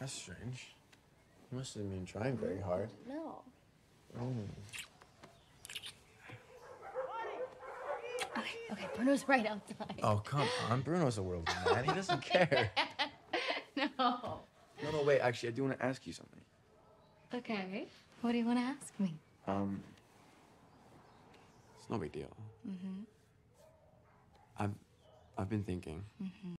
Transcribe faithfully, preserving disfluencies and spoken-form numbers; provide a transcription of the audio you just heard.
That's strange. You must have been trying very hard. No. Mm. Okay, okay, Bruno's right outside. Oh, come on. Bruno's a world man. He doesn't care. No. No, no, wait. Actually, I do want to ask you something. Okay. What do you want to ask me? Um, it's no big deal. Mm-hmm. I've, I've been thinking. Mm-hmm.